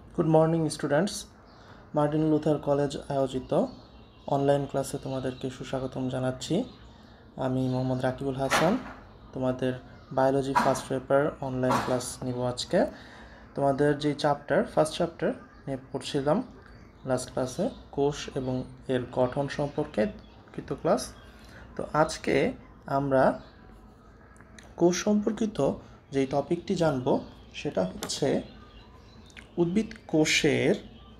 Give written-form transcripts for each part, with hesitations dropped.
Good morning students. Martin Luther college আয়োজিত online ক্লাসে তোমাদেরকে সুস্বাগতম জানাচ্ছি। আমি মোহাম্মদ রাকিবুল হাসান, তোমাদের biology first paper online class নিব আজকে। তোমাদের যে ফার্স্ট চ্যাপ্টার নিয়ে পড়ছিলাম লাস্ট ক্লাসে, কোষ এবং এর গঠন সম্পর্কে কৃত ক্লাস। তো আজকে আমরা কোষ সম্পর্কিত যেই টপিকটি জানব সেটা হচ্ছে উদ্ভিদ কোষের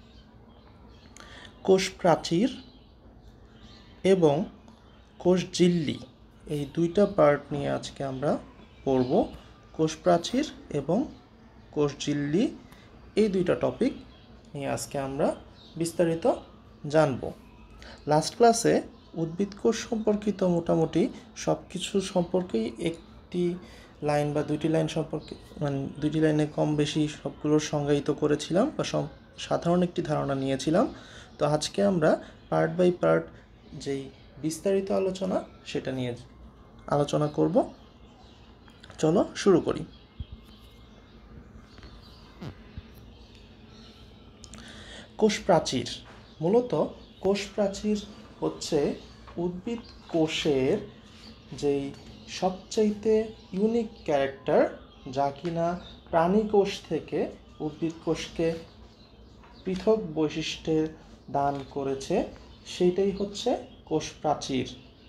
কোষ প্রাচীর এবং কোষ ঝিল্লি, এই দুইটা পার্ট নিয়ে আজকে আমরা পড়ব। কোষ প্রাচীর এবং কোষ ঝিল্লি, এই দুইটা টপিক নিয়ে আজকে আমরা বিস্তারিত জানব। লাস্ট ক্লাসে উদ্ভিদ কোষ সম্পর্কিত মোটামুটি সব কিছু সম্পর্কেই একটি লাইন বা দুইটি লাইন সম্পর্কে, মানে দুইটি লাইনে কম বেশি সবগুলোর সংজ্ঞায়িত করেছিলাম বা সাধারণ একটি ধারণা নিয়েছিলাম। তো আজকে আমরা পার্ট বাই পার্ট যেই বিস্তারিত আলোচনা সেটা নিয়ে আলোচনা করব। চলো শুরু করি। কোষ প্রাচীর, মূলত কোষ প্রাচীর হচ্ছে উদ্ভিদ কোষের যেই সবচাইতে ইউনিক ক্যারেক্টার, যা কিনা প্রাণী কোষ থেকে উদ্ভিদ কোষকে পৃথক বৈশিষ্ট্যের দান করেছে, সেইটাই হচ্ছে কোষ প্রাচীর।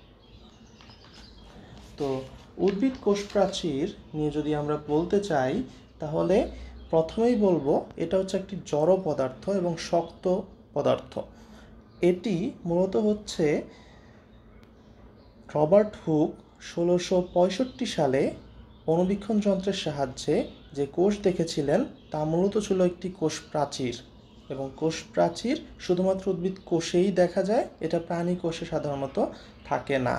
তো উদ্ভিদ কোষ প্রাচীর নিয়ে যদি আমরা বলতে চাই, তাহলে প্রথমেই বলবো এটা হচ্ছে একটি জড় পদার্থ এবং শক্ত পদার্থ। এটি মূলত হচ্ছে রবার্ট হুক 1665 সালে অণুবীক্ষণ যন্ত্রের সাহায্যে যে কোষ দেখেছিলেন তা মূলত ছিল একটি কোষ প্রাচীর, এবং কোষ প্রাচীর শুধুমাত্র উদ্ভিদ কোষেই দেখা যায়, এটা প্রাণী কোষে সাধারণত থাকে না।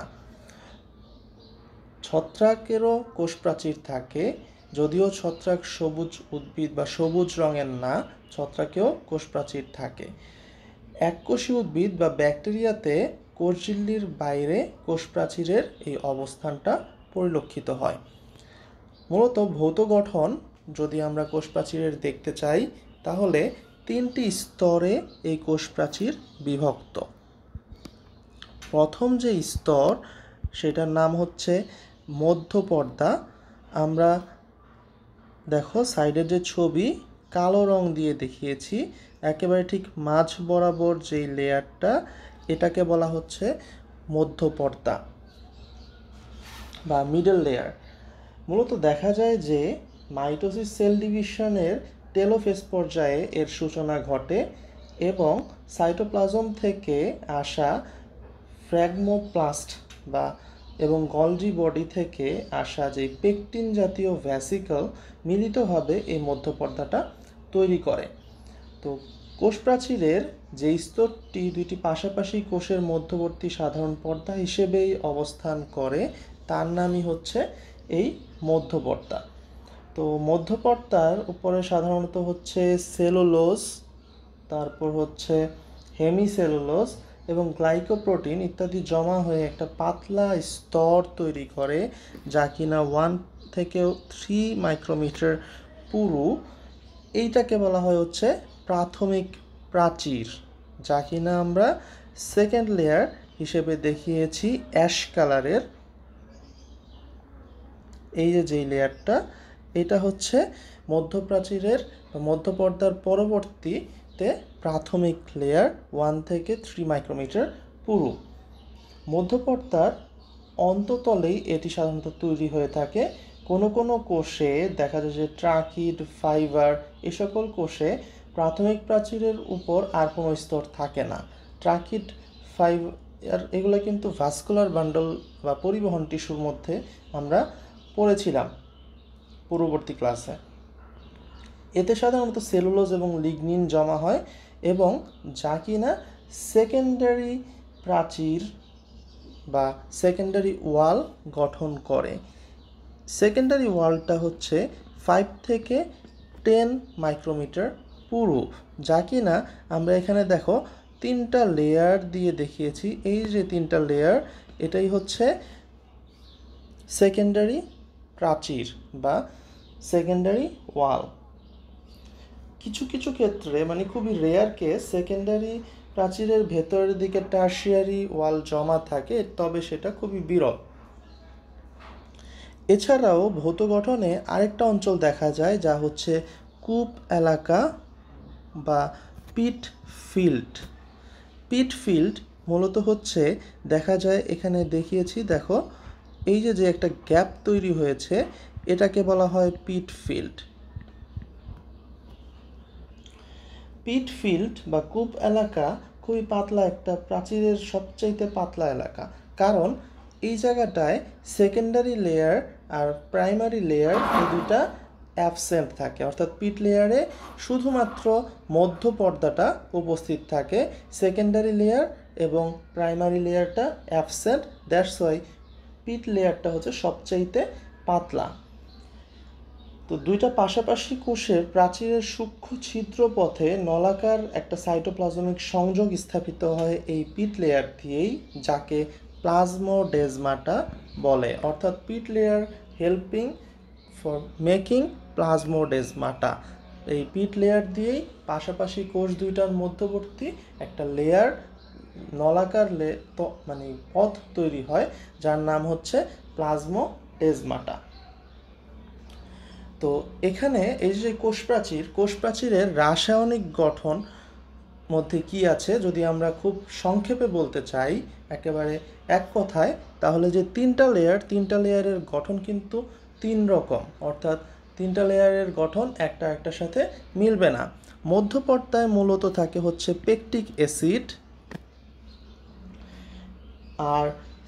ছত্রাকেরও কোষ প্রাচীর থাকে, যদিও ছত্রাক সবুজ উদ্ভিদ বা সবুজ রঙের না, ছত্রাকেও কোষ প্রাচীর থাকে। এককোষী উদ্ভিদ বা ব্যাকটেরিয়াতে কোষঝিল্লির বাইরে কোষ প্রাচীরের এই অবস্থানটা পরিলক্ষিত হয়। মূলত ভৌত গঠন যদি আমরা কোষ প্রাচীরের দেখতে চাই, তাহলে তিনটি স্তরে এই কোষ প্রাচীর বিভক্ত। প্রথম যে স্তর সেটার নাম হচ্ছে মধ্যপর্দা। আমরা দেখো সাইডের যে ছবি কালো রং দিয়ে দেখিয়েছি, একেবারে ঠিক মাঝ বরাবর যেই লেয়ারটা, এটাকে বলা হচ্ছে মধ্যপর্দা বা মিডল লেয়ার। মূলত দেখা যায় যে মাইটোসিস সেল ডিভিশনের টেলোফেজ পর্যায়ে এর সূচনা ঘটে এবং সাইটোপ্লাজম থেকে আসা ফ্র্যাগমোপ্লাস্ট এবং গলজি বডি থেকে আসা যে পেকটিন জাতীয় ভ্যাসিকল মিলিতভাবে এই মধ্যপর্দাটা তৈরি করে। তো কোষ প্রাচীরের যে স্তরটি দুইটি পাশাপাশি কোষের মধ্যবর্তী সাধারণ পর্দা হিসেবেই অবস্থান করে, তার নামই হচ্ছে এই মধ্যপর্দা। তো মধ্যপর্দার উপরে সাধারণত হচ্ছে সেলুলোজ, তারপর হচ্ছে হেমিসেলুলোজ এবং গ্লাইকোপ্রোটিন ইত্যাদি জমা হয়ে একটা পাতলা স্তর তৈরি করে, যা কিনা 1 থেকে 3 মাইক্রোমিটার পুরু। এইটাকে বলা হয় হচ্ছে প্রাথমিক প্রাচীর, যা কিনা আমরা সেকেন্ড লেয়ার হিসেবে দেখিয়েছি অ্যাশ কালারের। এই যেই লেয়ারটা, এটা হচ্ছে মধ্যপ্রাচীরের মধ্যপর্দার পরবর্তীতে প্রাথমিক লেয়ার 1 থেকে 3 মাইক্রোমিটার পুরু। মধ্যপর্দার অন্ততলেই এটি সাধারণত তৈরি হয়ে থাকে। কোনো কোনো কোষে দেখা যায় যে ট্রাকিড, ফাইবার, এ সকল কোষে প্রাথমিক প্রাচীরের উপর আর কোনো স্তর থাকে না। ট্রাকিড, ফাইবার এগুলো কিন্তু ভাস্কুলার বান্ডল বা পরিবহন টিস্যুর মধ্যে আমরা পড়েছিলাম পূর্ববর্তী ক্লাসে। এতে সাধারণত সেলুলোজ এবং লিগনিন জমা হয় এবং যা কিনা সেকেন্ডারি প্রাচীর বা সেকেন্ডারি ওয়াল গঠন করে। সেকেন্ডারি ওয়ালটা হচ্ছে 5 থেকে 10 মাইক্রোমিটার পুরু, যা কিনা আমরা এখানে দেখো 3টা লেয়ার দিয়ে দেখিয়েছি। এই যে 3টা লেয়ার, এটাই হচ্ছে সেকেন্ডারি প্রাচীর বা সেকেন্ডারি ওয়াল। কিছু কিছু ক্ষেত্রে মানে খুবই রেয়ার কেস সেকেন্ডারি প্রাচীরের ভেতরের দিকে টারশিয়ারি ওয়াল জমা থাকে, তবে সেটা খুবই বিরল। এছাড়াও ভৌত গঠনে আরেকটা অঞ্চল দেখা যায় যা হচ্ছে কূপ এলাকা বা পিট ফিল্ড। পিট ফিল্ড মূলত হচ্ছে দেখা যায় এখানে দেখিয়েছি, দেখো এই যে একটা গ্যাপ তৈরি হয়েছে এটাকে বলা হয় পিট ফিল্ড। পিট ফিল্ড বা কূপ এলাকা খুবই পাতলা একটা প্রাচীরের সবচাইতে পাতলা এলাকা, কারণ এই জায়গাটায় সেকেন্ডারি লেয়ার আর প্রাইমারি লেয়ার এই দুটা অ্যাবসেন্ট থাকে, অর্থাৎ পিট লেয়ারে শুধুমাত্র মধ্য পর্দাটা উপস্থিত থাকে, সেকেন্ডারি লেয়ার এবং প্রাইমারি লেয়ারটা অ্যাবসেন্ট। দ্যাটস ওয়াই পিট লেয়ারটা হচ্ছে সবচাইতে পাতলা। তো দুইটা পাশাপাশি কোষের প্রাচীরের সূক্ষ্ম ছিদ্র পথে নলাকার একটা সাইটোপ্লাজমিক সংযোগ স্থাপিত হয় এই পিট লেয়ার দিয়েই, যাকে প্লাজমোডেজমাটা বলে, অর্থাৎ pit layer helping for making plasmodesmata. এই পিট লেয়ার দিয়েই পাশাপাশি কোষ দুইটার মধ্যবর্তী একটা লেয়ার নলাকার মানে পথ তৈরি হয় যার নাম হচ্ছে প্লাজমোডেজমাটা। তো এখানে এই যে কোষ প্রাচীরের রাসায়নিক গঠন মধ্যে কি আছে যদি আমরা খুব সংক্ষেপে বলতে চাই একেবারে এক কথায়, তাহলে যে তিনটা লেয়ারের গঠন কিন্তু তিন রকম, অর্থাৎ তিনটা লেয়ারের গঠন একটা একটার সাথে মিলবে না। মধ্যপর্দায় মূলত থাকে হচ্ছে পেকটিক অ্যাসিড, আর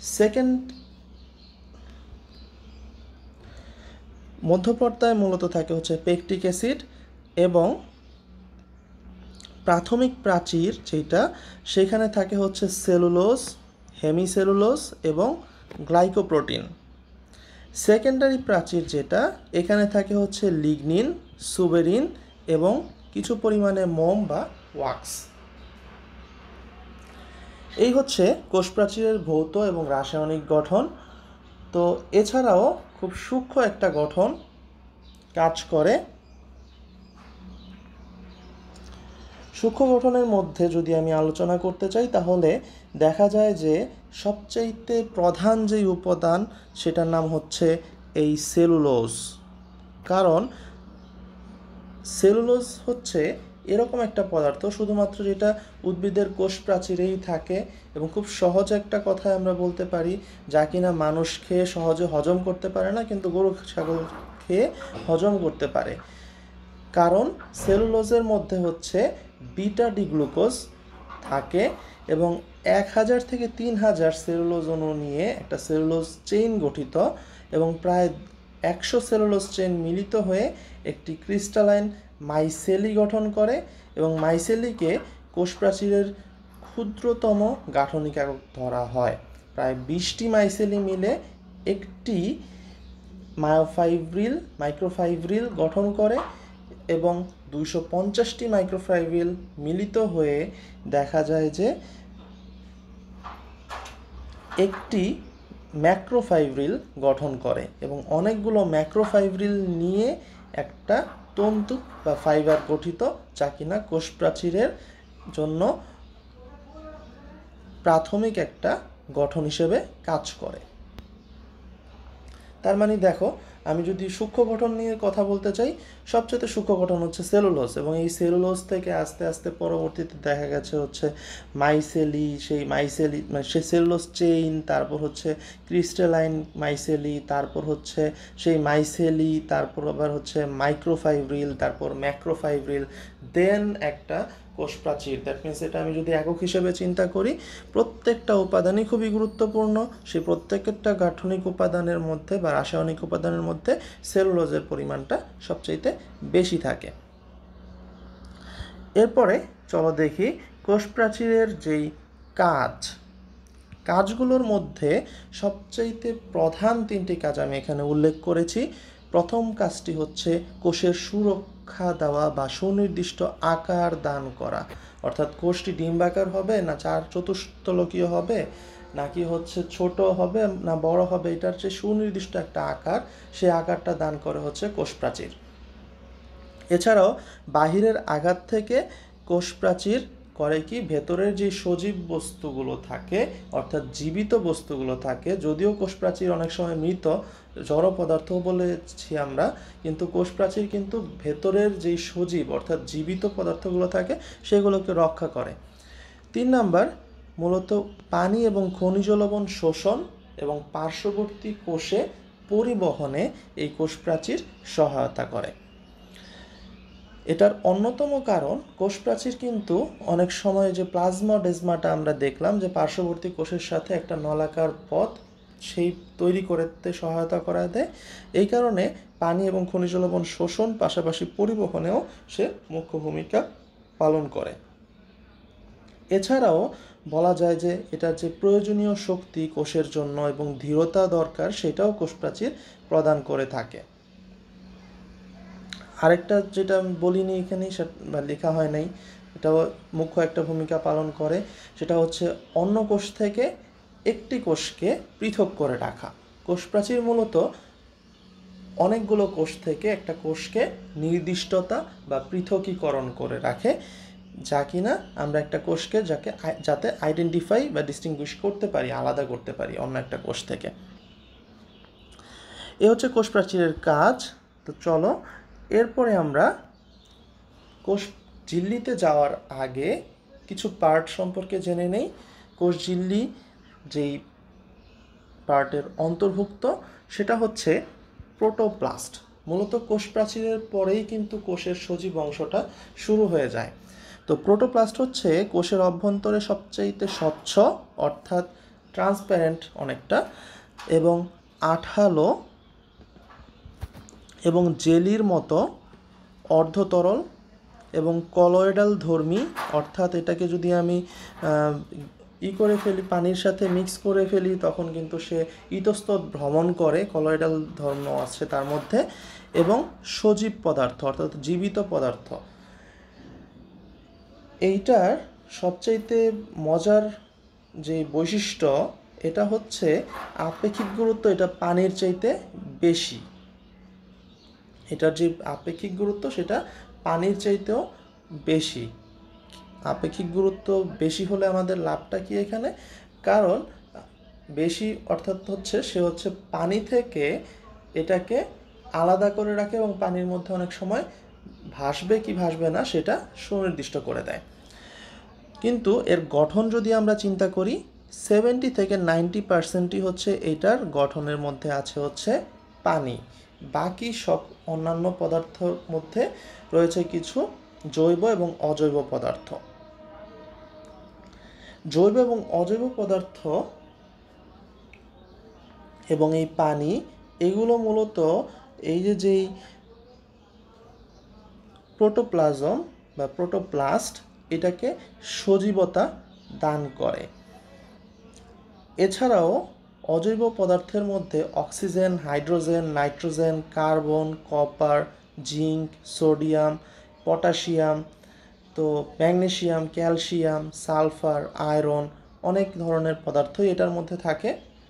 মধ্যপর্দায় মূলত থাকে হচ্ছে পেকটিক অ্যাসিড এবং প্রাথমিক প্রাচীর যেটা সেখানে থাকে হচ্ছে সেলুলোজ, হেমিসেলুলোজ এবং গ্লাইকোপ্রোটিন। সেকেন্ডারি প্রাচীর যেটা এখানে থাকে হচ্ছে লিগনিন, সুবেরিন এবং কিছু পরিমাণে মোম বা ওয়াক্স। এই হচ্ছে কোষ প্রাচীরের ভৌত এবং রাসায়নিক গঠন। তো এছাড়াও খুব সূক্ষ্ম একটা গঠন কাজ করে। সূক্ষ্ম গঠনের মধ্যে যদি আমি আলোচনা করতে চাই তাহলে দেখা যায় যে সবচাইতে প্রধান যেই উপাদান সেটার নাম হচ্ছে এই সেলুলোজ। কারণ সেলুলোজ হচ্ছে এরকম একটা পদার্থ শুধুমাত্র যেটা উদ্ভিদের কোষ প্রাচীরেই থাকে এবং খুব সহজ একটা কথায় আমরা বলতে পারি যা কিনা মানুষ খেয়ে সহজে হজম করতে পারে না, কিন্তু গরু ছাগল খেয়ে হজম করতে পারে। কারণ সেলুলোজের মধ্যে হচ্ছে বিটা ডি গ্লুকোজ থাকে এবং 1000 থেকে 3000 সেলুলোজ অণু নিয়ে একটা সেলুলোজ চেইন গঠিত এবং প্রায় 100 সেলুলোজ চেইন মিলিত হয়ে একটি ক্রিস্টালাইন মাইসেলি গঠন করে এবং মাইসেলিকে কোষ প্রাচীরের ক্ষুদ্রতম গাঠনিক একক ধরা হয়। প্রায় 20টি মাইসেলি মিলে একটি মাইক্রোফাইব্রিল গঠন করে এবং 250টি মাইক্রোফাইব্রিল মিলিত হয়ে দেখা যায় যে একটি ম্যাক্রোফাইব্রিল গঠন করে এবং অনেকগুলো ম্যাক্রোফাইব্রিল নিয়ে একটা তন্তু বা ফাইবার গঠিত, যা কিনা কোষ প্রাচীরের জন্য প্রাথমিক একটা গঠন হিসেবে কাজ করে। তার মানে দেখো, আমি যদি সূক্ষ্ম গঠন নিয়ে কথা বলতে চাই, সবচেয়ে সূক্ষ্ম গঠন হচ্ছে সেলুলোজ এবং এই সেলুলোজ থেকে আস্তে আস্তে পরবর্তীতে দেখা গেছে হচ্ছে মাইসেলি, সেই সেলুলোজ চেইন, তারপর হচ্ছে ক্রিস্টালাইন মাইসেলি, তারপর হচ্ছে সেই মাইসেলি, তারপর আবার হচ্ছে মাইক্রোফাইব্রিল, তারপর ম্যাক্রোফাইব্রিল, দেন একটা কোষ প্রাচীর। দ্যাট মিনস এটা আমি যদি একক হিসেবে চিন্তা করি, প্রত্যেকটা উপাদানই খুবই গুরুত্বপূর্ণ। সেই প্রত্যেকটা গাঠনিক উপাদানের মধ্যে বা রাসায়নিক উপাদানের মধ্যে সেলুলোজের পরিমাণটা সবচাইতে বেশি থাকে। এরপরে চলো দেখি কোষ প্রাচীরের যেই কাজগুলোর মধ্যে সবচাইতে প্রধান 3টি কাজ আমি এখানে উল্লেখ করেছি। প্রথম কাজটি হচ্ছে কোষের সুরক্ষা দেওয়া বা সুনির্দিষ্ট আকার দান করা, অর্থাৎ কোষটি ডিম্বাকার হবে না চতুস্তলকীয় হবে নাকি হচ্ছে ছোট হবে না বড় হবে, এটার যে সুনির্দিষ্ট একটা আকার, সেই আকারটা দান করে হচ্ছে কোষ প্রাচীর। এছাড়াও বাহিরের আঘাত থেকে কোষ প্রাচীর করে কি ভেতরের যে সজীব বস্তুগুলো থাকে অর্থাৎ জীবিত বস্তুগুলো থাকে, যদিও কোষ প্রাচীর অনেক সময় মৃত জড় পদার্থ বলেছি আমরা, কিন্তু কোষ প্রাচীর কিন্তু ভেতরের যেই সজীব অর্থাৎ জীবিত পদার্থগুলো থাকে সেগুলোকে রক্ষা করে। 3 নাম্বার, মূলত পানি এবং খনিজ লবণ শোষণ এবং পার্শ্ববর্তী কোষে পরিবহনে এই কোষ প্রাচীর সহায়তা করে। এটার অন্যতম কারণ কোষ প্রাচীর কিন্তু অনেক সময় যে প্লাজমোডেজমাটা আমরা দেখলাম যে পার্শ্ববর্তী কোষের সাথে একটা নলাকার পথ সেই তৈরি করতে সহায়তা করা দেয়, এই কারণে পানি এবং খনিজ লবণ শোষণ পাশাপাশি পরিবহনেও সে মুখ্য ভূমিকা পালন করে। এছাড়াও বলা যায় যে এটার যে প্রয়োজনীয় শক্তি কোষের জন্য এবং দৃঢ়তা দরকার সেটাও কোষ প্রাচীর প্রদান করে থাকে। আরেকটা যেটা আমি বলিনি এখানে বা লেখা হয় নাই, এটাও মুখ্য একটা ভূমিকা পালন করে, সেটা হচ্ছে অন্য কোষ থেকে একটি কোষকে পৃথক করে রাখা। কোষ প্রাচীর মূলত অনেকগুলো কোষ থেকে একটা কোষকে নির্দিষ্টতা বা পৃথকীকরণ করে রাখে, যা কিনা আমরা একটা কোষকে যাতে আইডেন্টিফাই বা ডিস্টিংগুইশ করতে পারি, আলাদা করতে পারি অন্য একটা কোষ থেকে। এ হচ্ছে কোষ প্রাচীরের কাজ। তো চলো এরপরে আমরা কোষ ঝিল্লিতে যাওয়ার আগে কিছু পার্ট সম্পর্কে জেনে নেই। কোষ ঝিল্লি যেই পার্টের অন্তর্ভুক্ত সেটা হচ্ছে প্রোটোপ্লাস্ট। মূলত কোষ প্রাচীরের পরেই কিন্তু কোষের সজীব অংশটা শুরু হয়ে যায়। তো প্রোটোপ্লাস্ট হচ্ছে কোষের অভ্যন্তরে সবচাইতে স্বচ্ছ অর্থাৎ ট্রান্সপ্যারেন্ট অনেকটা এবং আঠালো এবং জেলির মতো অর্ধতরল এবং কলয়েডাল ধর্মী, অর্থাৎ এটাকে যদি আমি করে ফেলি, পানির সাথে মিক্স করে ফেলি, তখন কিন্তু সে ইতস্তত ভ্রমণ করে, কলয়েডাল ধর্ম আছে তার মধ্যে, এবং সজীব পদার্থ অর্থাৎ জীবিত পদার্থ। এইটার সবচাইতে মজার যে বৈশিষ্ট্য এটা হচ্ছে আপেক্ষিক গুরুত্ব এটা পানির চাইতে বেশি। এটার যে আপেক্ষিক গুরুত্ব সেটা পানির চাইতেও বেশি। আপেক্ষিক গুরুত্ব বেশি হলে আমাদের লাভটা কি এখানে? কারণ বেশি অর্থাৎ হচ্ছে সে হচ্ছে পানি থেকে এটাকে আলাদা করে রাখে এবং পানির মধ্যে অনেক সময় ভাসবে কি ভাসবে না সেটা সুনির্দিষ্ট করে দেয়। কিন্তু এর গঠন যদি আমরা চিন্তা করি 70 থেকে 90% হচ্ছে এটার গঠনের মধ্যে আছে হচ্ছে পানি, বাকি সব অন্যান্য পদার্থের মধ্যে রয়েছে কিছু জৈব এবং অজৈব পদার্থ। জৈব এবং অজৈব পদার্থ এবং এই পানি এগুলো মূলত এই যেই প্রোটোপ্লাজম বা প্রোটোপ্লাস্ট এটাকে সজীবতা দান করে। এছাড়াও অজৈব পদার্থের মধ্যে oxygen, hydrogen, nitrogen, carbon, copper, zinc, sodium, potassium, তো ম্যাগনেসিয়াম, ক্যালসিয়াম, সালফার, আয়রন অনেক ধরনের পদার্থই এটার মধ্যে থাকে।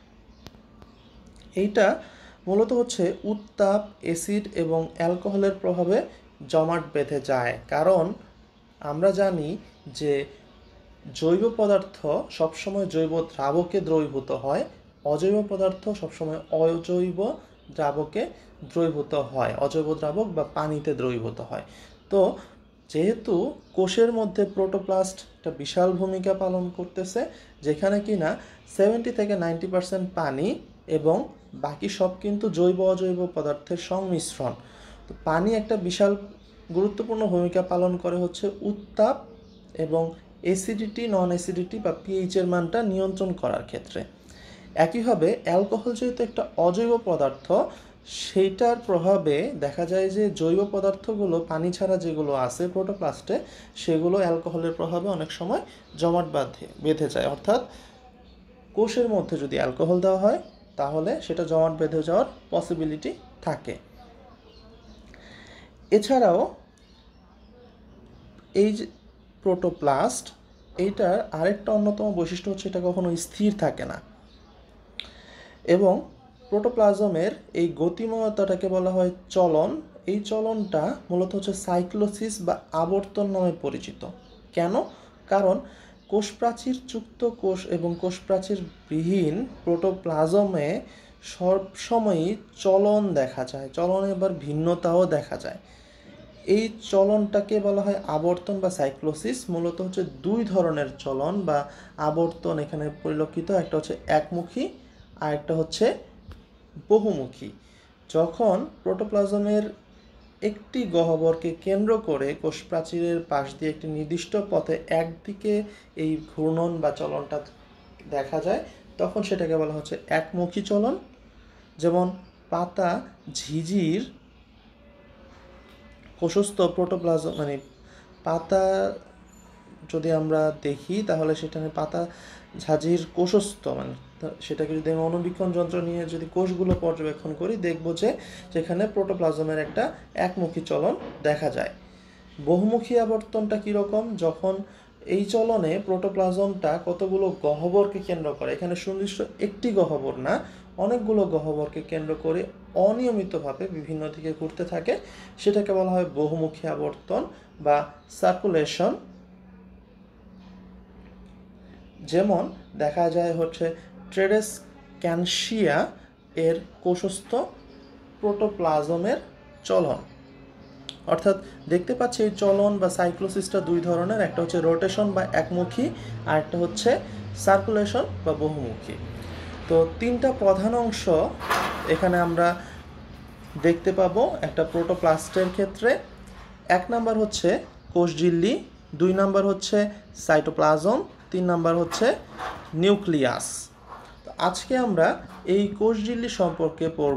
এইটা মূলত হচ্ছে উত্তাপ, অ্যাসিড এবং অ্যালকোহলের প্রভাবে জমাট বেঁধে যায়। কারণ আমরা জানি যে জৈব পদার্থ সবসময় জৈব দ্রাবকে দ্রবীভূত হয়, অজৈব পদার্থ সবসময় অজৈব দ্রাবকে দ্রবীভূত হয়, অজৈব দ্রাবক বা পানিতে দ্রবীভূত হয়। তো যেহেতু কোষের মধ্যে প্রোটোপ্লাস্ট একটা বিশাল ভূমিকা পালন করতেছে, যেখানে কিনা 70 থেকে 90% পানি এবং বাকি সব কিন্তু জৈব অজৈব পদার্থের সংমিশ্রণ। তো পানি একটা বিশাল গুরুত্বপূর্ণ ভূমিকা পালন করে হচ্ছে উত্তাপ এবং অ্যাসিডিটি, নন অ্যাসিডিটি বা পিএইচের মানটা নিয়ন্ত্রণ করার ক্ষেত্রে। একইভাবে অ্যালকোহল যেহেতু একটা অজৈব পদার্থ, সেইটার প্রভাবে দেখা যায় যে জৈব পদার্থগুলো পানি ছাড়া যেগুলো আছে প্রোটোপ্লাস্টে সেগুলো অ্যালকোহলের প্রভাবে অনেক সময় জমাট বেঁধে যায়। অর্থাৎ কোষের মধ্যে যদি অ্যালকোহল দেওয়া হয় তাহলে সেটা জমাট বেঁধে যাওয়ার পসিবিলিটি থাকে। এছাড়াও এই যে প্রোটোপ্লাস্ট এইটার আরেকটা অন্যতম বৈশিষ্ট্য হচ্ছে এটা কখনো স্থির থাকে না এবং প্রোটোপ্লাজমের এই গতিময়তাটাকে বলা হয় চলন এই চলনটা মূলত হচ্ছে সাইক্লোসিস বা আবর্তন নামে পরিচিত। কেন? কারণ কোষপ্রাচীর যুক্ত কোষ এবং কোষপ্রাচীর বিহীন প্রোটোপ্লাজমে সবসময়ই চলন দেখা যায়, চলনে আবার ভিন্নতাও দেখা যায়। এই চলনটাকে বলা হয় আবর্তন বা সাইক্লোসিস। মূলত হচ্ছে দুই ধরনের চলন বা আবর্তন এখানে পরিলক্ষিত, একটা হচ্ছে একমুখী আর একটা হচ্ছে বহুমুখী। যখন প্রোটোপ্লাজমের একটি গহ্বরকে কেন্দ্র করে কোষপ্রাচীরের পাশ দিয়ে একটি নির্দিষ্ট পথে একদিকে এই ঘূর্ণন বা চলনটা দেখা যায়, তখন সেটাকে বলা হচ্ছে একমুখী চলন। যেমন পাতা ঝিঝির কোষস্থ প্রোটোপ্লাজম মানে পাতা যদি আমরা দেখি তাহলে সেখানে পাতা ঝাঁঝির কোষস্থ মানে সেটাকে যদি আমি অণুবীক্ষণ যন্ত্র নিয়ে যদি কোষগুলো পর্যবেক্ষণ করি, দেখব যে সেখানে প্রোটোপ্লাজমের একটা একমুখী চলন দেখা যায়। বহুমুখী আবর্তনটা কীরকম? যখন এই চলনে প্রোটোপ্লাজমটা কতগুলো গহ্বরকে কেন্দ্র করে, এখানে সুনির্দিষ্ট একটি গহ্বর না, অনেকগুলো গহ্বরকে কেন্দ্র করে অনিয়মিতভাবে বিভিন্ন দিকে ঘুরতে থাকে, সেটাকে বলা হয় বহুমুখী আবর্তন বা সার্কুলেশন। যেমন দেখা যায় হচ্ছে ট্রেডেসক্যানশিয়া এর কোষস্থ প্রোটোপ্লাজমের চলন। অর্থাৎ দেখতে পাচ্ছি এই চলন বা সাইক্লোসিসটা দুই ধরনের, একটা হচ্ছে রোটেশন বা একমুখী আর একটা হচ্ছে সার্কুলেশন বা বহুমুখী। তো তিনটা প্রধান অংশ এখানে আমরা দেখতে পাবো একটা প্রোটোপ্লাস্টের ক্ষেত্রে। এক নাম্বার হচ্ছে কোষঝিল্লি, দুই নাম্বার হচ্ছে সাইটোপ্লাজম, তিন নাম্বার হচ্ছে নিউক্লিয়াস। আজকে আমরা এই কোষঝিল্লি সম্পর্কে পড়ব।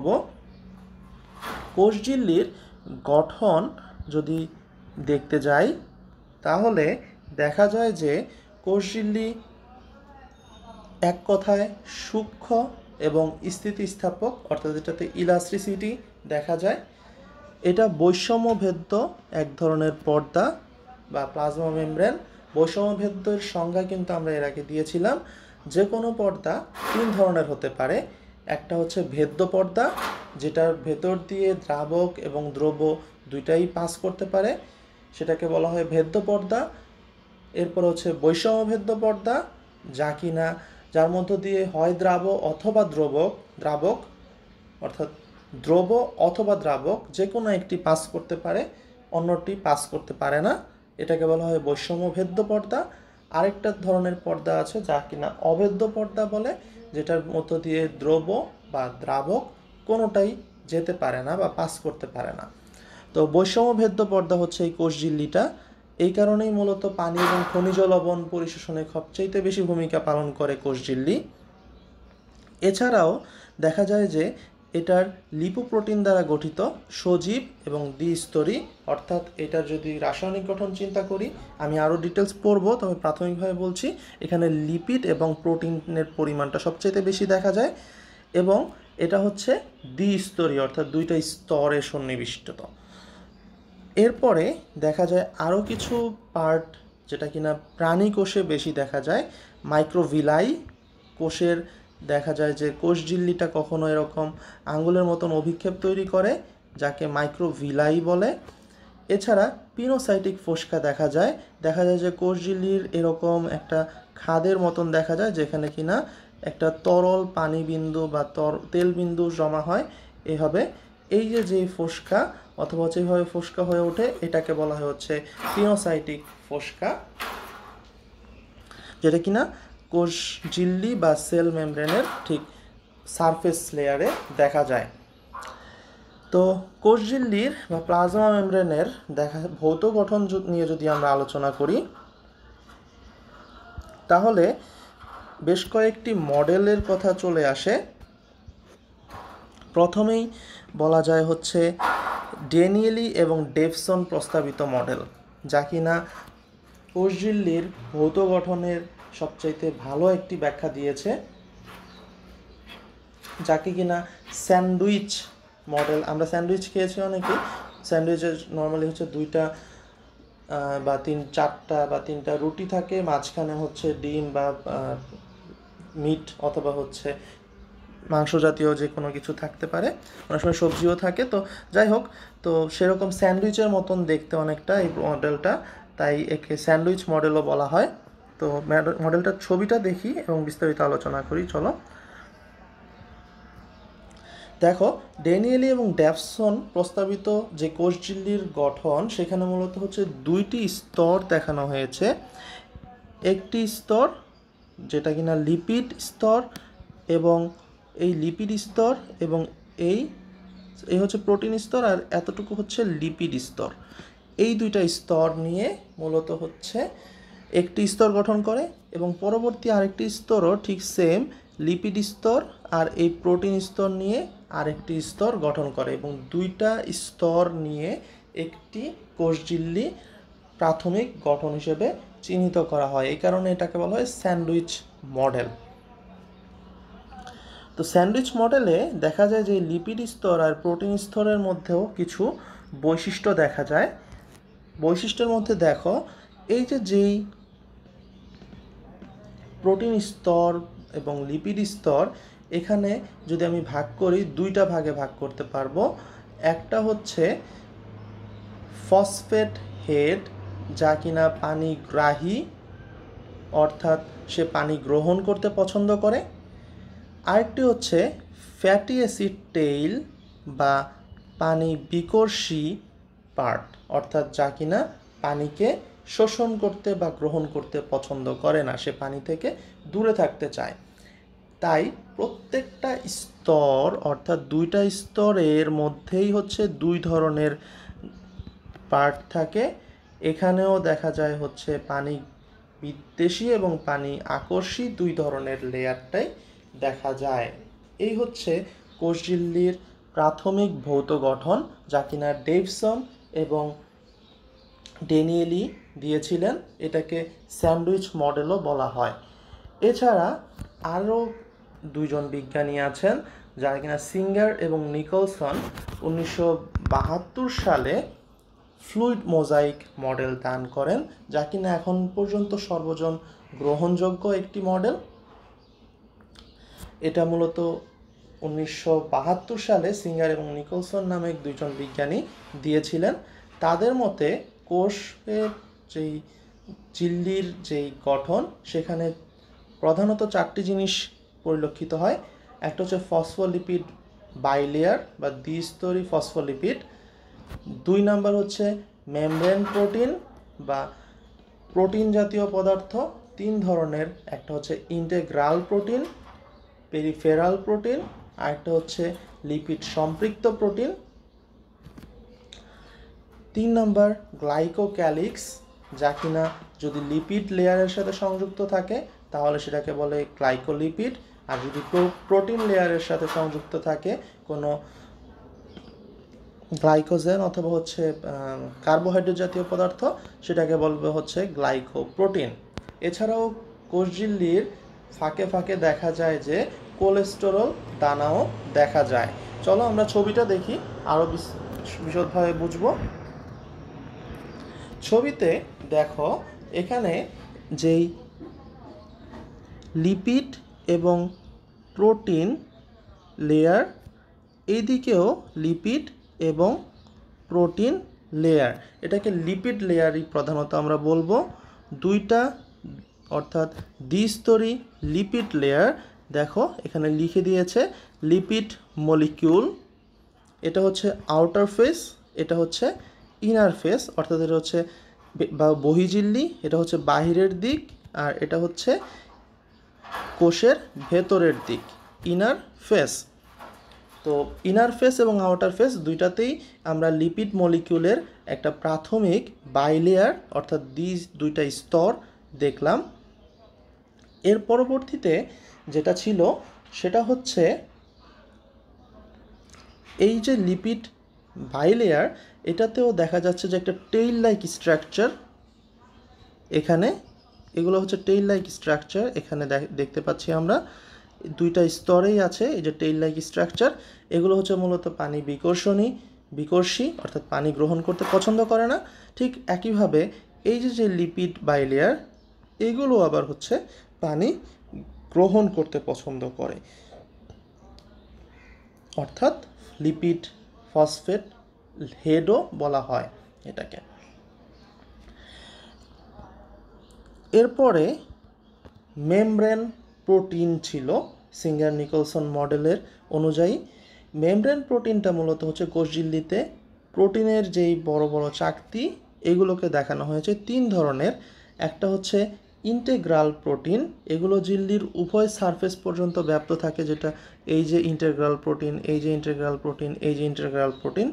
কোষঝিল্লির গঠন যদি দেখতে যাই তাহলে দেখা যায় যে কোষঝিল্লি এক কথায় সূক্ষ্ম এবং স্থিতিস্থাপক, অর্থাৎ এটাতে ইলাস্ট্রিসিটি দেখা যায়। এটা বৈষম্যভেদ্য এক ধরনের পর্দা বা প্লাজমা মেমব্রেন। বৈষম্যভেদ্যের সংজ্ঞা কিন্তু আমরা এর আগে দিয়েছিলাম। যে কোনো পর্দা তিন ধরনের হতে পারে। একটা হচ্ছে ভেদ্য পর্দা, যেটার ভেতর দিয়ে দ্রাবক এবং দ্রব্য দুইটাই পাস করতে পারে, সেটাকে বলা হয় ভেদ্য পর্দা। এরপর হচ্ছে বৈষম্যভেদ্য পর্দা, যা কিনা যার মধ্য দিয়ে হয় দ্রাবক অর্থাৎ দ্রব অথবা দ্রাবক যে কোনো একটি পাস করতে পারে, অন্যটি পাস করতে পারে না, এটাকে বলা হয় বৈষম্যভেদ্য পর্দা। আরেকটা ধরনের পর্দা আছে যা কিনা অভেদ্য পর্দা বলে, যেটার মধ্য দিয়ে দ্রব বা দ্রাবক কোনোটাই যেতে পারে না বা পাস করতে পারে না। তো বৈষম্যভেদ্য পর্দা হচ্ছে এই কোষঝিল্লিটা। এই কারণেই মূলত পানি এবং খনিজ লবণ পরিশোষণে সবচেয়ে বেশি ভূমিকা পালন করে কোষঝিল্লি। এছাড়াও দেখা যায় যে এটার লিপোপ্রোটিন দ্বারা গঠিত, সজীব এবং দ্বিস্তরী। অর্থাৎ এটার যদি রাসায়নিক গঠন চিন্তা করি, আমি আরও ডিটেলস পড়বো, তবে প্রাথমিকভাবে বলছি এখানে লিপিড এবং প্রোটিনের পরিমাণটা সবচেয়ে বেশি দেখা যায়। এবং এটা হচ্ছে দ্বিস্তরী, অর্থাৎ দুইটা স্তরে সন্নিবিষ্ট। এরপরে দেখা যায় আরও কিছু পার্ট যেটা কিনা প্রাণী কোষে বেশি দেখা যায়। মাইক্রোভিলাই কোষের দেখা যায় যে কোষঝিল্লিটা কখনো এরকম আঙ্গুলের মতন অভিক্ষেপ তৈরি করে, যাকে মাইক্রোভিলাই বলে। এছাড়া পিনোসাইটিক ফোসকা দেখা যায় যে কোষঝিল্লির এরকম একটা খাদের মতন দেখা যায়, যেখানে কিনা একটা তরল পানি বিন্দু বা তেল বিন্দু জমা হয়। এভাবে এই যে ফোসকা অথবা যেভাবে ফোসকা হয়ে ওঠে, এটাকে বলা হয় হচ্ছে পিনোসাইটিক ফোসকা, যেটা কিনা কোষঝিল্লি বা সেল মেমব্রেনের ঠিক সারফেস লেয়ারে দেখা যায়। তো কোষঝিল্লির বা প্লাজমা মেমব্রেনের ভৌত গঠন নিয়ে যদি আমরা আলোচনা করি, তাহলে বেশ কয়েকটি মডেলের কথা চলে আসে। প্রথমেই বলা যায় হচ্ছে ড্যানিয়েলি এবং ডেভসন প্রস্তাবিত মডেল, যা কিনা কোষঝিল্লির ভৌত গঠনের সবচাইতে ভালো একটি ব্যাখ্যা দিয়েছে, যাকে কিনা স্যান্ডউইচ মডেল। আমরা স্যান্ডউইচ খেয়েছি অনেকেই। স্যান্ডউইচের নর্মালি হচ্ছে দুইটা বা চারটা বা তিনটা রুটি থাকে, মাঝখানে হচ্ছে ডিম বা মিট অথবা হচ্ছে মাংস জাতীয় যে কোনো কিছু থাকতে পারে, অনেক সময় সবজিও থাকে। তো যাই হোক, তো সেরকম স্যান্ডউইচের মতন দেখতে অনেকটা এই মডেলটা, তাই একে স্যান্ডউইচ মডেলও বলা হয়। তো মডেলটার ছবিটা দেখি এবং বিস্তারিত আলোচনা করি, চলো। দেখো, ড্যানিয়েলি এবং ড্যাভসন প্রস্তাবিত যে কোষঝিল্লির গঠন, সেখানে মূলত হচ্ছে দুইটি স্তর দেখানো হয়েছে। একটি স্তর যেটা কিনা লিপিড স্তর, এবং এই লিপিড স্তর এবং এই এই হচ্ছে প্রোটিন স্তর, আর এতটুকু হচ্ছে লিপিড স্তর। এই দুইটা স্তর নিয়ে মূলত হচ্ছে একটি স্তর গঠন করে, এবং পরবর্তী আরেকটি স্তরও ঠিক সেম লিপিড স্তর আর এই প্রোটিন স্তর নিয়ে আরেকটি স্তর গঠন করে, এবং দুইটা স্তর নিয়ে একটি কোষঝিল্লি প্রাথমিক গঠন হিসেবে চিহ্নিত করা হয়। এই কারণে এটাকে বলা হয় স্যান্ডউইচ মডেল। তো স্যান্ডউইচ মডেলে দেখা যায় যে লিপিড স্তর আর প্রোটিন স্তরের মধ্যেও কিছু বৈশিষ্ট্য দেখা যায়। বৈশিষ্ট্যের মধ্যে দেখো, এই যেই প্রোটিন স্তর এবং লিপিড স্তর, এখানে যদি আমি ভাগ করি, দুইটা ভাগে ভাগ করতে পারবো। একটা হচ্ছে ফসফেট হেড, যা কিনা পানিগ্রাহী, অর্থাৎ সে পানি গ্রহণ করতে পছন্দ করে। আরেকটি হচ্ছে ফ্যাটি অ্যাসিড টেইল বা পানি বিকর্ষী পার্ট, অর্থাৎ যা কিনা পানিকে শোষণ করতে বা গ্রহণ করতে পছন্দ করে না, সে পানি থেকে দূরে থাকতে চায়। তাই প্রত্যেকটা স্তর, অর্থাৎ দুইটা স্তরের মধ্যেই হচ্ছে দুই ধরনের পার্ট থাকে। এখানেও দেখা যায় হচ্ছে পানি বিদ্বেষী এবং পানি আকর্ষী দুই ধরনের লেয়ারটাই দেখা যায়। এই হচ্ছে কোষঝিল্লির প্রাথমিক ভৌত গঠন, যা কিনা ডেভসন এবং ড্যানিয়েলি দিয়েছিলেন। এটাকে স্যান্ডউইচ মডেলও বলা হয়। এছাড়া আরও দুইজন বিজ্ঞানী আছেন, যারা কিনা সিঙ্গার এবং নিকলসন 1972 সালে ফ্লুইড মোজাইক মডেল দান করেন, যা কিনা এখন পর্যন্ত সর্বজন গ্রহণযোগ্য একটি মডেল। এটা মূলত 1972 সালে সিঙ্গার এবং নিকলসন নামে দুইজন বিজ্ঞানী দিয়েছিলেন। তাদের মতে কোষের যেই ঝিল্লির যেই গঠন, সেখানে প্রধানত চারটি জিনিস পরিলক্ষিত হয়। একটা হচ্ছে ফসফোলিপিড বাইলেয়ার বা দ্বিস্তরী ফসফোলিপিড। 2 নাম্বার হচ্ছে মেমব্রেন প্রোটিন বা প্রোটিন জাতীয় পদার্থ 3 ধরনের। একটা হচ্ছে ইন্টেগ্রাল প্রোটিন, পেরিফেরাল প্রোটিন, আর একটা হচ্ছে লিপিড সম্পৃক্ত প্রোটিন। 3 নাম্বার গ্লাইকোক্যালিক্স, যা কিনা যদি লিপিড লেয়ারের সাথে সংযুক্ত থাকে তাহলে সেটাকে বলে গ্লাইকোলিপিড, আর যদি প্রোটিন লেয়ারের সাথে সংযুক্ত থাকে কোনো গ্লাইকোজেন অথবা হচ্ছে কার্বোহাইড্রেট জাতীয় পদার্থ, সেটাকে বলবে হচ্ছে গ্লাইকোপ্রোটিন। এছাড়াও কোষঝিল্লির ফাঁকে ফাঁকে দেখা যায় যে কোলেস্টেরল দানাও দেখা যায়। চলো আমরা ছবিটা দেখি, আরও বিশদভাবে বুঝবো। ছবিতে দেখো, এখানে যেই লিপিড এবং প্রোটিন লেয়ার, এইদিকেও লিপিড এবং প্রোটিন লেয়ার, এটাকে লিপিড লেয়ারই প্রধানত আমরা বলবো। দুইটা অর্থাৎ দ্বিস্তরী লিপিড লেয়ার। দেখো এখানে লিখে দিয়েছে লিপিড মলিকিউল। এটা হচ্ছে আউটার ফেস, এটা হচ্ছে ইনার ফেস, অর্থাৎ এটা হচ্ছে বহিঝিল্লি, এটা হচ্ছে বাহিরের দিক, আর এটা হচ্ছে কোষের ভেতরের দিক, ইনার ফেস। তো ইনার ফেস এবং আউটার ফেস দুইটাতেই আমরা লিপিড মলিকিউলের একটা প্রাথমিক বাইলেয়ার অর্থাৎ দুইটা স্তর দেখলাম। এর পরবর্তীতে যেটা ছিল সেটা হচ্ছে এই যে লিপিড বাইলেয়ার, এটাতেও দেখা যাচ্ছে যে একটা টেইল লাইক স্ট্রাকচার। এখানে এগুলো হচ্ছে টেইল লাইক স্ট্রাকচার, এখানে দেখতে পাচ্ছি আমরা দুইটা স্তরেই আছে এই যে টেইল লাইক স্ট্রাকচার। এগুলো হচ্ছে মূলত পানি বিকর্ষী, অর্থাৎ পানি গ্রহণ করতে পছন্দ করে না। ঠিক একইভাবে এই যে লিপিড বাইলেয়ার, এগুলো আবার হচ্ছে পানি গ্রহণ করতে পছন্দ করে। অর্থাৎ লিপিড ফসফেট হেডও বলা হয় এটাকে। এরপরে মেমব্রেন প্রোটিন ছিল সিঙ্গার নিকলসন মডেলের অনুযায়ী। মেমব্রেন প্রোটিনটা মূলত হচ্ছে কোষঝিল্লিতে প্রোটিনের যেই বড় বড় চাকতি এগুলোকে দেখানো হয়েছে 3 ধরনের। একটা হচ্ছে ইন্টেগ্রাল প্রোটিন, এগুলো ঝিল্লির উভয় সারফেস পর্যন্ত ব্যাপ্ত থাকে, যেটা এই যে ইন্টেগ্রাল প্রোটিন, এই যে ইন্টেগ্রাল প্রোটিন, এই যে ইন্টেগ্রাল প্রোটিন,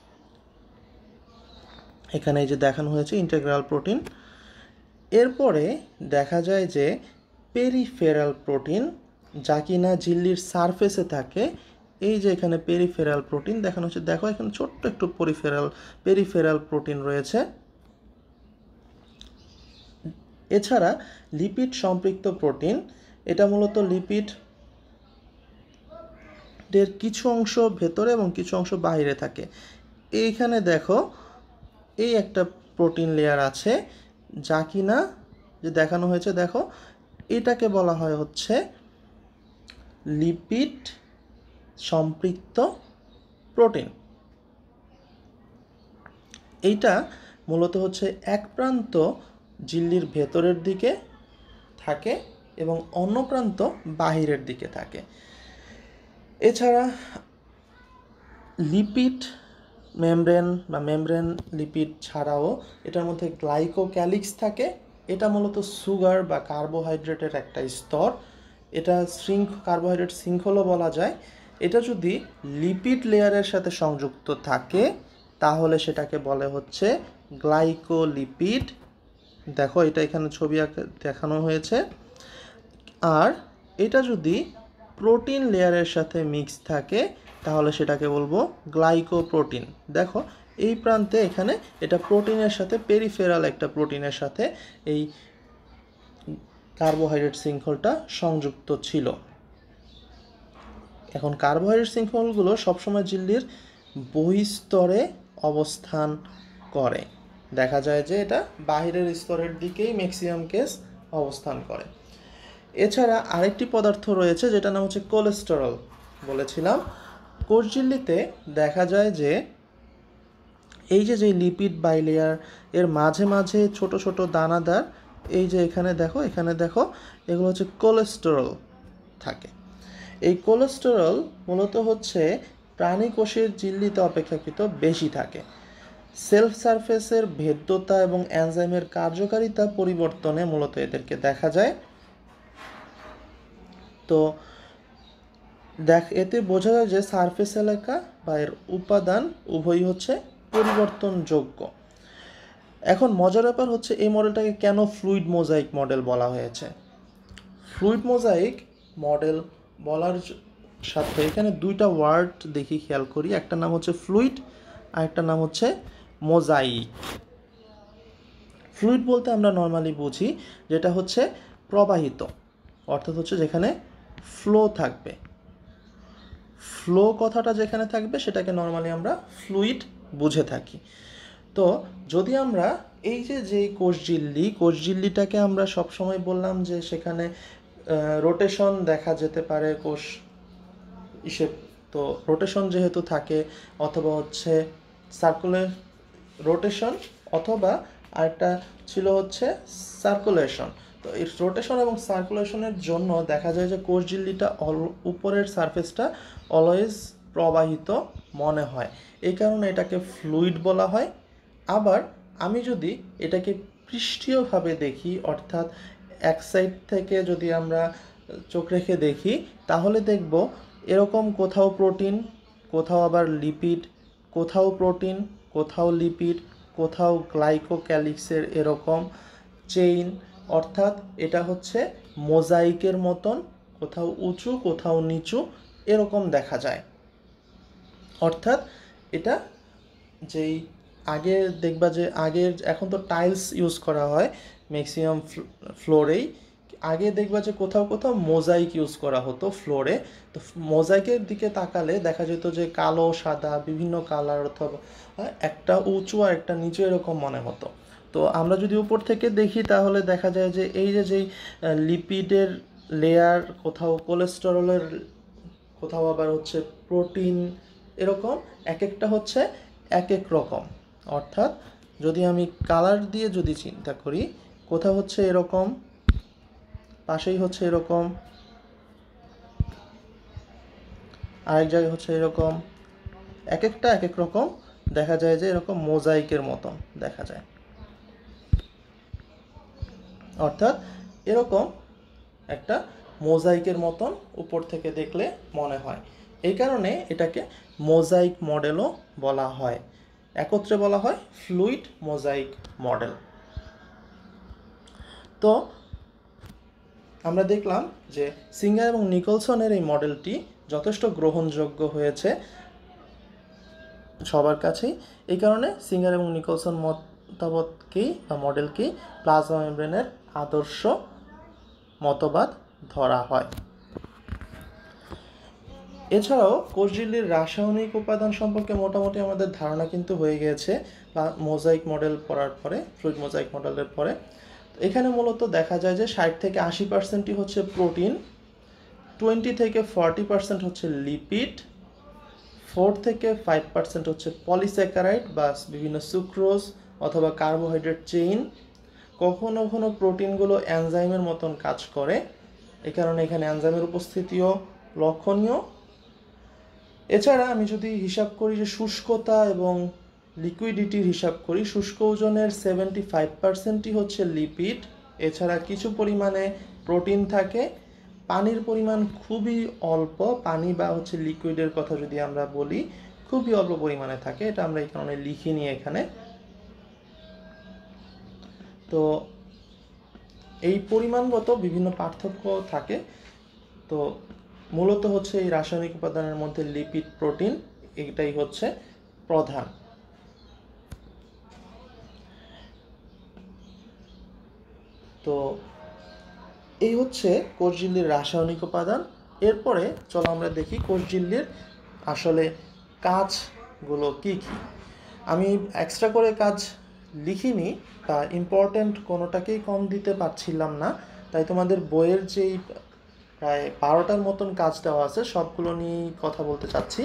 এখানে এই যে দেখানো হয়েছে ইন্টেগ্রাল প্রোটিন। এরপরে দেখা যায় যে পেরিফেরাল প্রোটিন, যা কিনা ঝিল্লির সারফেসে থাকে। এই যে এখানে পেরিফেরাল প্রোটিন দেখানো হচ্ছে, দেখো এখানে ছোট্ট একটু পেরিফেরাল প্রোটিন রয়েছে। এছাড়া লিপিড সম্পৃক্ত প্রোটিন, এটা মূলত লিপিডের কিছু অংশ ভেতরে এবং কিছু অংশ বাইরে থাকে। এইখানে দেখো এই একটা প্রোটিন লেয়ার আছে যা কিনা যে দেখানো হয়েছে, দেখো এটাকে বলা হয় হচ্ছে লিপিড সম্পৃক্ত প্রোটিন। এইটা মূলত হচ্ছে এক প্রান্ত ঝিল্লির ভেতরের দিকে থাকে এবং অন্য প্রান্ত বাহিরের দিকে থাকে। এছাড়া লিপিড মেমব্রেন বা মেমব্রেন লিপিড ছাড়াও এটার মধ্যে গ্লাইকোক্যালিক্স থাকে। এটা মূলত সুগার বা কার্বোহাইড্রেটের একটা স্তর, এটা কার্বোহাইড্রেট শৃঙ্খলও বলা যায়। এটা যদি লিপিড লেয়ারের সাথে সংযুক্ত থাকে তাহলে সেটাকে বলে হচ্ছে গ্লাইকোলিপিড। দেখো এটা এখানে ছবি দেখানো হয়েছে। আর এটা যদি প্রোটিন লেয়ারের সাথে মিক্স থাকে তাহলে সেটাকে বলবো গ্লাইকোপ্রোটিন। দেখো এই প্রান্তে এখানে এটা প্রোটিনের সাথে পেরিফেরাল একটা প্রোটিনের সাথে এই কার্বোহাইড্রেট শৃঙ্খলটা সংযুক্ত ছিল। এখন কার্বোহাইড্রেট শৃঙ্খলগুলো সবসময় ঝিল্লির বহিস্তরে অবস্থান করে, দেখা যায় যে এটা বাহিরের স্তরের দিকেই ম্যাক্সিমাম কেস অবস্থান করে। এছাড়া আরেকটি পদার্থ রয়েছে যেটা নাম হচ্ছে কোলেস্টেরল। বলেছিলাম কোষঝিল্লিতে দেখা যায় যে এই যে লিপিড বাইলেয়ার এর মাঝে মাঝে ছোট ছোট দানাদার, এই যে এখানে দেখো এগুলো হচ্ছে কোলেস্টেরল থাকে। এই কোলেস্টেরল মূলত হচ্ছে প্রাণী কোষের ঝিল্লিতে অপেক্ষাকৃত বেশি থাকে। সেলফ সারফেসের ভেদ্যতা এবং এনজাইমের কার্যকারিতা পরিবর্তনে মূলত এদেরকে দেখা যায়। তো এতে বোঝা যায় যে সারফেস এলাকা বা এর উপাদান উভয়ই হচ্ছে পরিবর্তনযোগ্য। এখন মজার ব্যাপার হচ্ছে এই মডেলটাকে কেন ফ্লুইড মোজাইক মডেল বলা হয়েছে। ফ্লুইড মোজাইক মডেল বলার সাথে এখানে দুইটা ওয়ার্ড দেখি, খেয়াল করি। একটা নাম হচ্ছে ফ্লুইড আর একটা নাম হচ্ছে মোজাইক। ফ্লুইড বলতে আমরা নর্মালি বুঝি যেটা হচ্ছে প্রবাহিত, অর্থাৎ হচ্ছে যেখানে ফ্লো থাকবে। ফ্লো কথাটা যেখানে থাকবে সেটাকে নর্মালি আমরা ফ্লুইড বুঝে থাকি। তো যদি আমরা এই যে কোষঝিল্লিটাকে আমরা সবসময় বললাম যে সেখানে রোটেশন দেখা যেতে পারে কোষ হিসেব, তো রোটেশন যেহেতু থাকে অথবা হচ্ছে রোটেশন অথবা আরেকটা ছিল হচ্ছে সার্কুলেশন। তো এই রোটেশন এবং সার্কুলেশনের জন্য দেখা যায় যে কোষঝিল্লিটা উপরের সারফেসটা অলওয়েজ প্রবাহিত মনে হয়, এই কারণে এটাকে ফ্লুইড বলা হয়। আবার আমি যদি এটাকে পৃষ্ঠীয়ভাবে দেখি, অর্থাৎ এক সাইড থেকে যদি আমরা চোখ রেখে দেখি তাহলে দেখব এরকম কোথাও প্রোটিন, কোথাও আবার লিপিড, কোথাও প্রোটিন, কোথাও লিপিড, কোথাও গ্লাইকোক্যালিক্সের এরকম চেইন, অর্থাৎ এটা হচ্ছে মোজাইকের মতন, কোথাও উঁচু কোথাও নিচু এরকম দেখা যায়। অর্থাৎ এটা যেই আগে দেখবা যে এখন তো টাইলস ইউজ করা হয় ম্যাক্সিমাম ফ্লোরেই, আগে দেখবা যে কোথাও কোথাও মোজাইক ইউজ করা হতো ফ্লোরে। তো মোজাইকের দিকে তাকালে দেখা যেত যে কালো সাদা বিভিন্ন কালার, অথবা একটা উঁচু আর একটা নিচু এরকম মনে হতো। তো আমরা যদি উপর থেকে দেখি তাহলে দেখা যায় যে এই যে লিপিডের লেয়ার, কোথাও কোথাও আবার হচ্ছে প্রোটিন, এরকম এক একটা হচ্ছে এক এক রকম। অর্থাৎ যদি আমি কালার দিয়ে যদি চিন্তা করি, কোথাও হচ্ছে এরকম, পাশেই হচ্ছে এরকম, আরেক জায়গায় হচ্ছে এরকম, এক একটা এক এক রকম দেখা যায় যে এরকম মোজাইকের মতন দেখা যায়। অর্থাৎ এরকম একটা মোজাইকের মতন উপর থেকে দেখলে মনে হয়, এই কারণে এটাকে মোজাইক মডেলও বলা হয়। একত্রে বলা হয় ফ্লুইড মোজাইক মডেল। তো আমরা দেখলাম যে সিঙ্গার এবং নিকলসনের এই মডেলটি যথেষ্ট গ্রহণযোগ্য হয়েছে সবার কাছেই। এই কারণে সিঙ্গার এবং নিকলসন মতবাদকেই বা মডেলকেই প্লাজমা মেমব্রেনের আদর্শ মতবাদ ধরা হয়। এছাড়াও কোষঝিল্লির রাসায়নিক উপাদান সম্পর্কে মোটামুটি আমাদের ধারণা কিন্তু হয়ে গিয়েছে মোজাইক মডেল পড়ার পরে, ফ্লুইড মোজাইক মডেলের পরে। এখানে মূলত দেখা যায় যে 60 থেকে 80% হচ্ছে প্রোটিন, 20 থেকে 40% হচ্ছে লিপিড, 4 থেকে 5% হচ্ছে পলিস্যাকারাইড বা বিভিন্ন সুক্রোজ অথবা কার্বোহাইড্রেট চেইন। কখনো কখনো প্রোটিনগুলো এনজাইমের মতন কাজ করে, এই কারণে এখানে এনজাইমের উপস্থিতিও লক্ষণীয়। এছাড়া আমি যদি হিসাব করি যে শুষ্কতা এবং লিকুইডিটির হিসাব করি, শুষ্ক ওজনের 75%ই হচ্ছে লিপিড। এছাড়া কিছু পরিমাণে প্রোটিন থাকে, পানির পরিমাণ খুবই অল্প, পানি বা হচ্ছে লিকুইডের কথা যদি আমরা বলি খুবই অল্প পরিমাণে থাকে, এটা আমরা এই কারণে লিখিনি এখানে। তো এই পরিমাণগত বিভিন্ন পার্থক্য থাকে। তো মূলত হচ্ছে এই রাসায়নিক উপাদানের মধ্যে লিপিড, প্রোটিন এটাই হচ্ছে প্রধান। তো এই হচ্ছে কোষঝিল্লির রাসায়নিক উপাদান। এরপরে চলো আমরা দেখি কোষঝিল্লির আসলে কাজগুলো কি কি। আমি এক্সট্রা করে কাজ লিখিনি বা ইম্পর্ট্যান্ট কোনোটাকেই কম দিতে পারছিলাম না, তাই তোমাদের বইয়ের যেই প্রায় 12টার মতন কাজ দেওয়া আছে সবগুলো নিয়েই কথা বলতে চাচ্ছি।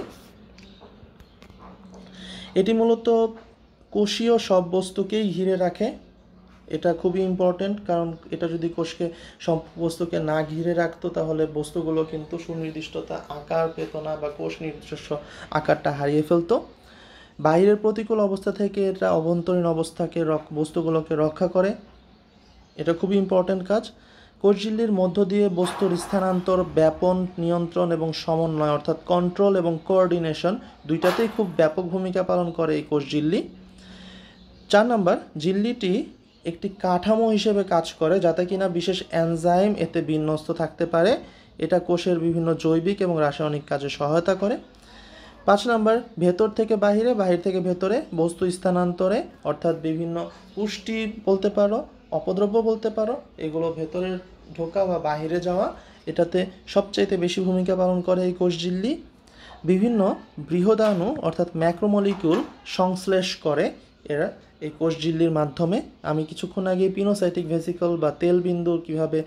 এটি মূলত কোষীয় সব বস্তুকেই ঘিরে রাখে, এটা খুবই ইম্পর্টেন্ট, কারণ এটা যদি কোষকে সব বস্তুকে না ঘিরে রাখতো তাহলে বস্তুগুলো কিন্তু সুনির্দিষ্টতা আকার পেত না বা কোষ নিজস্ব আকারটা হারিয়ে ফেলতো। বাইরের প্রতিকূল অবস্থা থেকে এটা অভ্যন্তরীণ অবস্থাকে বস্তুগুলোকে রক্ষা করে, এটা খুবই ইম্পর্টেন্ট কাজ। কোষঝিল্লির মধ্য দিয়ে বস্তুর স্থানান্তর, ব্যাপন, নিয়ন্ত্রণ এবং সমন্বয় অর্থাৎ কন্ট্রোল এবং কোঅর্ডিনেশন দুইটাতেই খুব ব্যাপক ভূমিকা পালন করে এই কোষঝিল্লি। 4 নাম্বার, ঝিল্লিটি একটি কাঠামো হিসেবে কাজ করে যাতে কিনা বিশেষ এনজাইম এতে বিন্যস্ত থাকতে পারে, এটা কোষের বিভিন্ন জৈবিক এবং রাসায়নিক কাজে সহায়তা করে। 5 নাম্বার, ভেতর থেকে বাহিরে, বাহির থেকে ভেতরে বস্তু স্থানান্তরে অর্থাৎ বিভিন্ন পুষ্টি বলতে পারো, অপদ্রব্য বলতে পারো, এগুলো ভেতরে ঢোকা বা বাহিরে যাওয়া, এটাতে সবচাইতে বেশি ভূমিকা পালন করে এই কোষঝিল্লি। বিভিন্ন বৃহদাণু অর্থাৎ ম্যাক্রোমলিকিউল সংশ্লেষ করে এরা এই কোষঝিল্লির মাধ্যমে। আমি কিছুক্ষণ আগে পিনোসাইটিক ভেসিকল বা তেলবিন্দু কীভাবে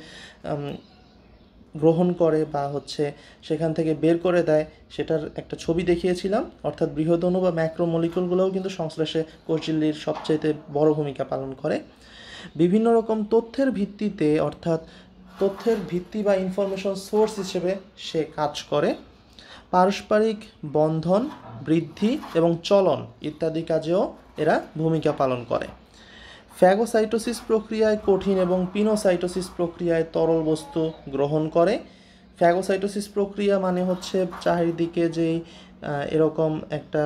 গ্রহণ করে বা হচ্ছে সেখান থেকে বের করে দেয় সেটার একটা ছবি দেখিয়েছিলাম। অর্থাৎ বৃহদাণু বা ম্যাক্রোমলিকুলগুলোও কিন্তু সংশ্লেষে কোষঝিল্লির সবচাইতে বড় ভূমিকা পালন করে। বিভিন্ন রকম তথ্যের ভিত্তিতে অর্থাৎ তথ্যের ভিত্তি বা ইনফরমেশন সোর্স হিসেবে সে কাজ করে। পারস্পরিক বন্ধন, বৃদ্ধি এবং চলন ইত্যাদি কাজেও এরা ভূমিকা পালন করে। ফ্যাগোসাইটোসিস প্রক্রিয়ায় কঠিন এবং পিনোসাইটোসিস প্রক্রিয়ায় তরল বস্তু গ্রহণ করে। ফ্যাগোসাইটোসিস প্রক্রিয়া মানে হচ্ছে চারিদিকে যেই এরকম একটা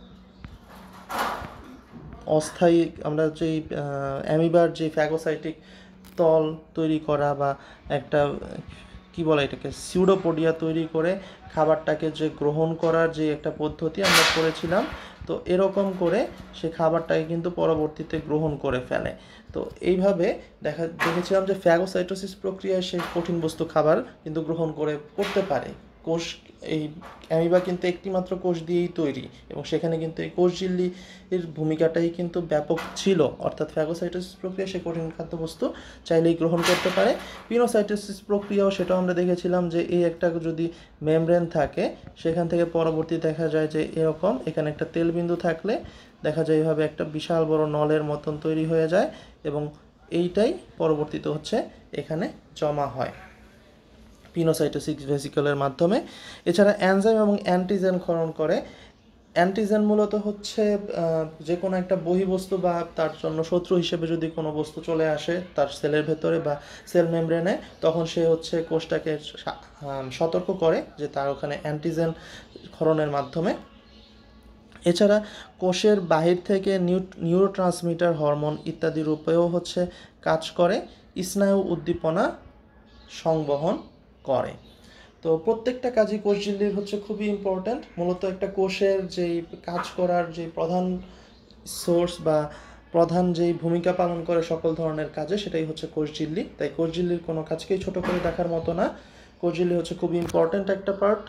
অস্থায়ী আমরা যেই অ্যামিবার যে ফ্যাগোসাইটিক তল তৈরি করা বা একটা কি বলে এটাকে সিউডোপোডিয়া তৈরি করে খাবারটাকে যে গ্রহণ করার যে একটা পদ্ধতি আমরা করেছিলাম, তো এরকম করে সে খাবারটাকে কিন্তু পরবর্তীতে গ্রহণ করে ফেলে। তো এইভাবে দেখেছিলাম যে ফ্যাগোসাইটোসিস প্রক্রিয়ায় সে কঠিন বস্তু খাবার কিন্তু গ্রহণ করতে পারে কোষ, এই অ্যামিবা কিন্তু একটি মাত্র কোষ দিয়েই তৈরি, এবং সেখানে কিন্তু এই কোষঝিল্লির ভূমিকাটাই কিন্তু ব্যাপক ছিল, অর্থাৎ ফ্যাগোসাইটোসিস প্রক্রিয়া সে কঠিন খাদ্যবস্তু চাইলেই গ্রহণ করতে পারে। পিনোসাইটোসিস প্রক্রিয়াও সেটাও আমরা দেখেছিলাম যে এই একটা যদি মেমব্রেন থাকে, সেখান থেকে পরবর্তী দেখা যায় যে এরকম এখানে একটা তেলবিন্দু থাকলে দেখা যায় এভাবে একটা বিশাল বড় নলের মতন তৈরি হয়ে যায়, এবং এইটাই পরবর্তীতে হচ্ছে এখানে জমা হয় পিনোসাইটোসিস ভেসিকলের মাধ্যমে। এছাড়া এনজাইম এবং অ্যান্টিজেন ক্ষরণ করে। অ্যান্টিজেন মূলত হচ্ছে যে কোনো একটা বহিঃবস্তু বা তার জন্য শত্রু হিসেবে যদি কোনো বস্তু চলে আসে তার সেলের ভেতরে বা সেল মেমব্রেনে, তখন সে হচ্ছে কোষটাকে সতর্ক করে যে তার ওখানে অ্যান্টিজেন ক্ষরণের মাধ্যমে। এছাড়া কোষের বাহির থেকে নিউরোট্রান্সমিটার, হরমোন ইত্যাদি রূপেও হচ্ছে কাজ করে, স্নায়ু উদ্দীপনা সংবহন করে। তো প্রত্যেকটা কাজই কোষঝিল্লির হচ্ছে খুবই ইম্পর্ট্যান্ট। মূলত একটা কোষের যেই কাজ করার যে প্রধান সোর্স বা প্রধান যেই ভূমিকা পালন করে সকল ধরনের কাজে, সেটাই হচ্ছে কোষঝিল্লি। তাই কোষঝিল্লির কোনো কাজকেই ছোট করে দেখার মতো না, কোষঝিল্লি হচ্ছে খুবই ইম্পর্ট্যান্ট একটা পার্ট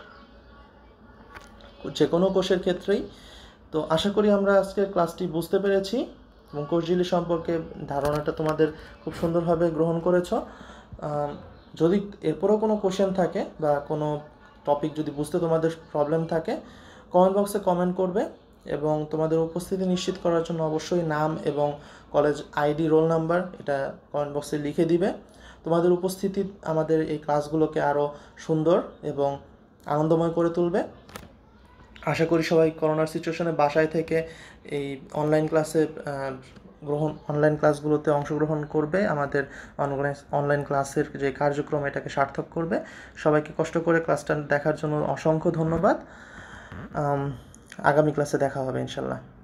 যে কোনো কোষের ক্ষেত্রেই। তো আশা করি আমরা আজকের ক্লাসটি বুঝতে পেরেছি এবং কোষঝিল্লি সম্পর্কে ধারণাটা তোমাদের খুব সুন্দরভাবে গ্রহণ করেছ। যদি এরপরেও কোনো কোশ্চেন থাকে বা কোনো টপিক যদি বুঝতে তোমাদের প্রবলেম থাকে, কমেন্ট বক্সে কমেন্ট করবে, এবং তোমাদের উপস্থিতি নিশ্চিত করার জন্য অবশ্যই নাম এবং কলেজ আইডি, রোল নাম্বার এটা কমেন্ট বক্সে লিখে দিবে। তোমাদের উপস্থিতি আমাদের এই ক্লাসগুলোকে আরও সুন্দর এবং আনন্দময় করে তুলবে। আশা করি সবাই করোনার সিচুয়েশনে বাসায় থেকে এই অনলাইন ক্লাসগুলোতে অংশগ্রহণ করবে, আমাদের অনলাইন ক্লাসের যে কার্যক্রম এটাকে সার্থক করবে। সবাইকে কষ্ট করে ক্লাসটা দেখার জন্য অসংখ্য ধন্যবাদ। আগামী ক্লাসে দেখা হবে ইনশাল্লাহ।